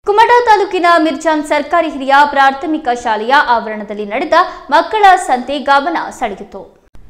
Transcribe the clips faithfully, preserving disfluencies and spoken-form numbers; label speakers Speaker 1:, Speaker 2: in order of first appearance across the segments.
Speaker 1: ಕುಮಟಾ ತಾಲೂಕಿನ ಮಿರ್ಜಾನ್ ಸರ್ಕಾರಿ ಹಿರಿಯ ಪ್ರಾಥಮಿಕ ಶಾಲೆಯ ಆವರಣದಲ್ಲಿ ನಡೆದ ಮಕ್ಕಳ ಸಂತೆ ಗಮನ ಸೆಳೆಯಿತು.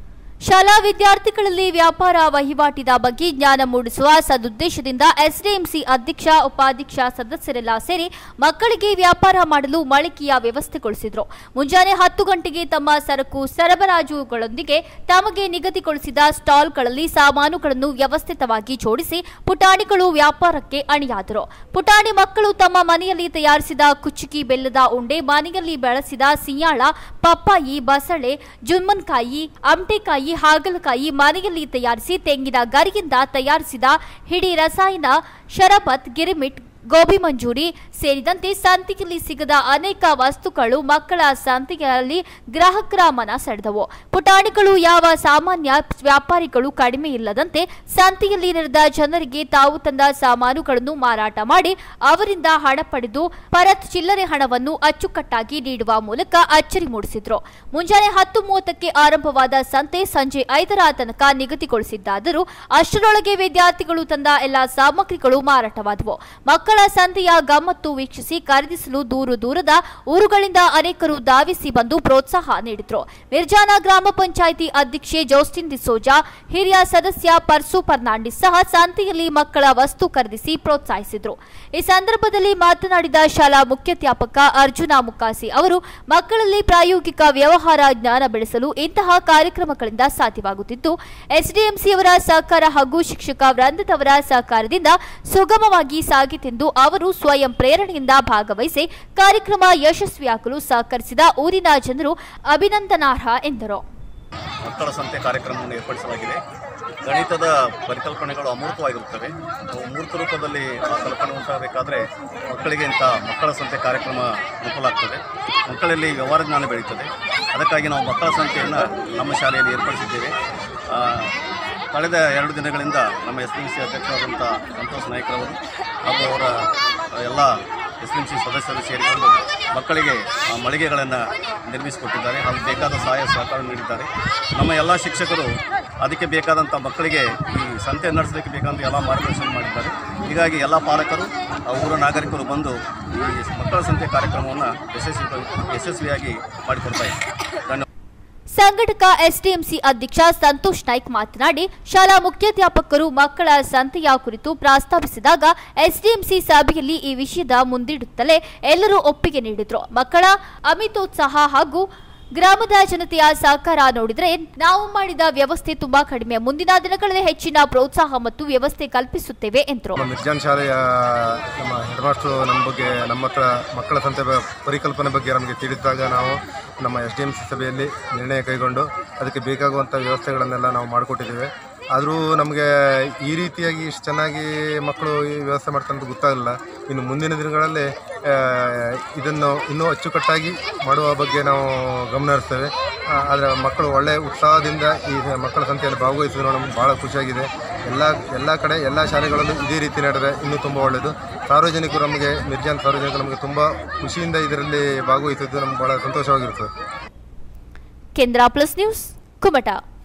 Speaker 1: ಶಾಲಾ ವಿದ್ಯಾರ್ಥಿಗಳಲ್ಲಿ ವ್ಯಾಪಾರ ವಹಿವಾಟಿನ ಬಗ್ಗೆ ಜ್ಞಾನ ಮೂಡಿಸುವ ಸದುದ್ದೇಶದಿಂದ ಎಸ್ಡಿಎಂಸಿ ಅಧ್ಯಕ್ಷ ಉಪಾಧ್ಯಕ್ಷ ಸದಸ್ಯರೆಲ್ಲ ಸೇರಿ ಮಕ್ಕಳಿಗೆ ವ್ಯಾಪಾರ ಮಾಡಲು ಮಳಿಗೆಯ ವ್ಯವಸ್ಥೆಗೊಳಿಸಿದರು. ಮುಂಜಾನೆ ಹತ್ತು ಗಂಟೆಗೆ ತಮ್ಮ ಸರಕು ಸರಬರಾಜುಗಳೊಂದಿಗೆ ತಮಗೆ ನಿಗದಿಗೊಳಿಸಿದ ಸ್ಟಾಲ್ಗಳಲ್ಲಿ ಸಾಮಾನುಗಳನ್ನು ವ್ಯವಸ್ಥಿತವಾಗಿ ಜೋಡಿಸಿ ಪುಟಾಣಿಗಳು ವ್ಯಾಪಾರಕ್ಕೆ ಅಣಿಯಾದರು. ಪುಟಾಣಿ ಮಕ್ಕಳು ತಮ್ಮ ಮನೆಯಲ್ಲಿ ತಯಾರಿಸಿದ ಕುಚ್ಚುಕಿ ಬೆಲ್ಲದ ಉಂಡೆ, ಮನೆಯಲ್ಲಿ ಬೆಳೆಸಿದ ಸಿಂಯಾಳ, ಪಪ್ಪಾಯಿ, ಬಸಳೆ, ಜುಮ್ಮನ್ಕಾಯಿ, ಅಮಟೆಕಾಯಿ, ಹಾಗಲಕಾಯಿ ಮನೆಯಲ್ಲಿ ತಯಾರಿಸಿ ತೆಂಗಿನ ಗರಿಯಿಂದ ತಯಾರಿಸಿದ ಹಿಡಿ ರಸಾಯನ, ಶರಬತ್, ಗಿರಿಮಿಟ್, ಗೋಬಿ ಮಂಜೂರಿ ಸೇರಿದಂತೆ ಸಂತೆಯಲ್ಲಿ ಸಿಗದ ಅನೇಕ ವಸ್ತುಗಳು ಮಕ್ಕಳ ಸಂತೆಯಲ್ಲಿ ಗ್ರಾಹಕರ ಮನ ಸೆಳೆದವು. ಪುಟಾಣಿಗಳು ಯಾವ ಸಾಮಾನ್ಯ ವ್ಯಾಪಾರಿಗಳು ಕಡಿಮೆ ಇಲ್ಲದಂತೆ ಸಂತೆಯಲ್ಲಿ ನೆರೆದ ಜನರಿಗೆ ತಾವು ತಂದ ಸಾಮಾನುಗಳನ್ನು ಮಾರಾಟ ಮಾಡಿ ಅವರಿಂದ ಹಣ ಪಡೆದು ಪರತ್ ಚಿಲ್ಲರೆ ಹಣವನ್ನು ಅಚ್ಚುಕಟ್ಟಾಗಿ ನೀಡುವ ಮೂಲಕ ಅಚ್ಚರಿ ಮೂಡಿಸಿದ್ರು. ಮುಂಜಾನೆ ಹತ್ತು ಮೂವತ್ತಕ್ಕೆ ಆರಂಭವಾದ ಸಂತೆ ಸಂಜೆ ಐದರ ತನಕ ನಿಗದಿಗೊಳಿಸಿದ್ದಾದರೂ ಅಷ್ಟರೊಳಗೆ ವಿದ್ಯಾರ್ಥಿಗಳು ತಂದ ಎಲ್ಲಾ ಸಾಮಗ್ರಿಗಳು ಮಾರಾಟವಾದವು. ಮಕ್ಕಳ ಸಂತೆಯ ಗಮ್ಮತ್ತು ವೀಕ್ಷಿಸಿ ಖರೀದಿಸಲು ದೂರ ದೂರದ ಊರುಗಳಿಂದ ಅನೇಕರು ಧಾವಿಸಿ ಬಂದು ಪ್ರೋತ್ಸಾಹ ನೀಡಿದರು. ಮಿರ್ಜಾನ ಗ್ರಾಮ ಪಂಚಾಯಿತಿ ಅಧ್ಯಕ್ಷೆ ಜೋಸ್ಟಿನ್ ಡಿಸೋಜಾ, ಹಿರಿಯ ಸದಸ್ಯ ಪರ್ಸು ಫರ್ನಾಂಡಿಸ್ ಸಹ ಸಂತೆಯಲ್ಲಿ ಮಕ್ಕಳ ವಸ್ತು ಖರೀದಿಸಿ ಪ್ರೋತ್ಸಾಹಿಸಿದರು. ಈ ಸಂದರ್ಭದಲ್ಲಿ ಮಾತನಾಡಿದ ಶಾಲಾ ಮುಖ್ಯಾಧ್ಯಾಪಕ ಅರ್ಜುನ ಮುಕಾಸಿ ಅವರು, ಮಕ್ಕಳಲ್ಲಿ ಪ್ರಾಯೋಗಿಕ ವ್ಯವಹಾರ ಜ್ಞಾನ ಬೆಳೆಸಲು ಇಂತಹ ಕಾರ್ಯಕ್ರಮಗಳಿಂದ ಸಾಧ್ಯವಾಗುತ್ತಿದ್ದು, ಎಸ್ಡಿಎಂಸಿಯವರ ಸಹಕಾರ ಹಾಗೂ ಶಿಕ್ಷಕ ವೃಂದದವರ ಸಹಕಾರದಿಂದ ಸುಗಮವಾಗಿ ಸಾಗಿತೆಂದು ಅವರು ಸ್ವಯಂ ಪ್ರೇರಣೆಯಿಂದ ಭಾಗವಹಿಸಿ ಕಾರ್ಯಕ್ರಮ ಯಶಸ್ವಿಯಾಗಲು ಸಹಕರಿಸಿದ ಊರಿನ ಜನರು ಅಭಿನಂದನಾರ್ಹ ಎಂದರು.
Speaker 2: ಮಕ್ಕಳ ಸಂತೆ ಕಾರ್ಯಕ್ರಮವನ್ನು ಏರ್ಪಡಿಸಲಾಗಿದೆ. ಗಣಿತದ ಪರಿಕಲ್ಪನೆಗಳು ಅಮೂರ್ತವಾಗಿರುತ್ತವೆ. ಮೂರ್ತ ರೂಪದಲ್ಲಿ ಆ ಕಲ್ಪನೆ ಉಂಟಾಗಬೇಕಾದ್ರೆ ಮಕ್ಕಳಿಗೆ ಇಂಥ ಮಕ್ಕಳ ಸಂತೆ ಕಾರ್ಯಕ್ರಮ ಅನುಕೂಲ ಆಗ್ತದೆ. ಮಕ್ಕಳಲ್ಲಿ ವ್ಯವಹಾರ ಜ್ಞಾನ ಬೆಳೀತದೆ. ಅದಕ್ಕಾಗಿ ನಾವು ಮಕ್ಕಳ ಸಂತೆಯನ್ನು ನಮ್ಮ ಶಾಲೆಯಲ್ಲಿ ಏರ್ಪಡಿಸಿದ್ದೇವೆ. ಕಳೆದ ಎರಡು ದಿನಗಳಿಂದ ನಮ್ಮ ಎಸ್ ಎಂ ಸಿ ಅಧ್ಯಕ್ಷರಾದಂಥ ಸಂತೋಷ್ ನಾಯ್ಕರವರು ಹಾಗೂ ಅವರ ಎಲ್ಲ ಎಸ್ ಎಂ ಸಿ ಸದಸ್ಯರು ಸೇರಿಕೊಂಡು ಮಕ್ಕಳಿಗೆ ಮಳಿಗೆಗಳನ್ನು ನಿರ್ಮಿಸಿಕೊಟ್ಟಿದ್ದಾರೆ. ಹಾಗೂ ಬೇಕಾದ ಸಹಾಯ ಸಹಕಾರ ನೀಡಿದ್ದಾರೆ. ನಮ್ಮ ಎಲ್ಲ ಶಿಕ್ಷಕರು ಅದಕ್ಕೆ ಬೇಕಾದಂಥ ಮಕ್ಕಳಿಗೆ ಈ ಸಂತೆ ನಡೆಸಲಿಕ್ಕೆ ಬೇಕಾದಂಥ ಎಲ್ಲ ಮಾರ್ಗದರ್ಶನ ಮಾಡಿದ್ದಾರೆ. ಹೀಗಾಗಿ ಎಲ್ಲ ಪಾಲಕರು ಊರ ನಾಗರಿಕರು ಬಂದು ಈ ಮಕ್ಕಳ ಸಂತೆ ಕಾರ್ಯಕ್ರಮವನ್ನು ಯಶಸ್ವಿ ಯಶಸ್ವಿಯಾಗಿ ಮಾಡಿಕೊಡ್ತಾ ಇದ್ದಾರೆ.
Speaker 1: ಸಂಘಟಕ ಎಸ್ಡಿಎಂಸಿ ಅಧ್ಯಕ್ಷ ಸಂತೋಷ್ ನಾಯ್ಕ್ ಮಾತನಾಡಿ, ಶಾಲಾ ಮುಖ್ಯಾಧ್ಯಾಪಕರು ಮಕ್ಕಳ ಸಂತೆಯ ಕುರಿತು ಪ್ರಸ್ತಾವಿಸಿದಾಗ ಎಸ್ಡಿಎಂಸಿ ಸಭೆಯಲ್ಲಿ ಈ ವಿಷಯದ ಮುಂದಿಡುತ್ತಲೇ ಎಲ್ಲರೂ ಒಪ್ಪಿಗೆ ನೀಡಿದ್ರು. ಮಕ್ಕಳ ಅಮಿತೋತ್ಸಾಹ ಹಾಗೂ ಗ್ರಾಮದ ಜನತೆಯ ಸಹಕಾರ ನೋಡಿದರೆ ನಾವು ಮಾಡಿದ ವ್ಯವಸ್ಥೆ ತುಂಬಾ ಕಡಿಮೆ. ಮುಂದಿನ ದಿನಗಳಲ್ಲಿ ಹೆಚ್ಚಿನ ಪ್ರೋತ್ಸಾಹ ಮತ್ತು ವ್ಯವಸ್ಥೆ ಕಲ್ಪಿಸುತ್ತೇವೆ ಎಂದರು.
Speaker 3: ಮಿರ್ಜಾನ್ ಶಾಲೆಯ ನಮ್ಮ ಹೆಡ್ ಮಾಸ್ಟರ್ ನಮ್ಮ ಬಗ್ಗೆ ನಮ್ಮ ಹತ್ರ ಮಕ್ಕಳ ಸಂತೆ ಪರಿಕಲ್ಪನೆ ಬಗ್ಗೆ ನಮಗೆ ತಿಳಿಸಿದಾಗ ನಾವು ನಮ್ಮ ಎಸ್ ಡಿ ಎಂ ಸಿ ಸಭೆಯಲ್ಲಿ ನಿರ್ಣಯ ಕೈಗೊಂಡು ಅದಕ್ಕೆ ಬೇಕಾಗುವಂಥ ವ್ಯವಸ್ಥೆಗಳನ್ನೆಲ್ಲ ನಾವು ಮಾಡಿಕೊಟ್ಟಿದ್ದೇವೆ. ಆದರೂ ನಮಗೆ ಈ ರೀತಿಯಾಗಿ ಇಷ್ಟು ಚೆನ್ನಾಗಿ ಮಕ್ಕಳು ಈ ವ್ಯವಸ್ಥೆ ಮಾಡ್ತಾರೆ ಅಂತ ಗೊತ್ತಾಗಲಿಲ್ಲ. ಇನ್ನು ಮುಂದಿನ ದಿನಗಳಲ್ಲಿ ಇದನ್ನು ಇನ್ನೂ ಅಚ್ಚುಕಟ್ಟಾಗಿ ಮಾಡುವ ಬಗ್ಗೆ ನಾವು ಗಮನ ಹರಿಸ್ತೇವೆ. ಆದರೆ ಮಕ್ಕಳು ಒಳ್ಳೆಯ ಉತ್ಸಾಹದಿಂದ ಈ ಮಕ್ಕಳ ಸಂತೆಯಲ್ಲಿ ಭಾಗವಹಿಸಿದ್ರು ನಮ್ಗೆ ಭಾಳ ಖುಷಿಯಾಗಿದೆ. ಎಲ್ಲ ಎಲ್ಲ ಕಡೆ ಎಲ್ಲ ಶಾಲೆಗಳಲ್ಲೂ ಇದೇ ರೀತಿ ನಡೆದರೆ ಇನ್ನೂ ತುಂಬ ಒಳ್ಳೆಯದು. ಸಾರ್ವಜನಿಕರು ನಮಗೆ ಮಿರ್ಜಾನ್ ಸಾರ್ವಜನಿಕರು ನಮಗೆ ತುಂಬ ಖುಷಿಯಿಂದ ಇದರಲ್ಲಿ ಭಾಗವಹಿಸಿದ್ದು ನಮ್ಗೆ ಭಾಳ ಸಂತೋಷವಾಗಿರ್ತದೆ.
Speaker 1: ಕೇಂದ್ರ ಪ್ಲಸ್ ನ್ಯೂಸ್ ಕುಮಟಾ.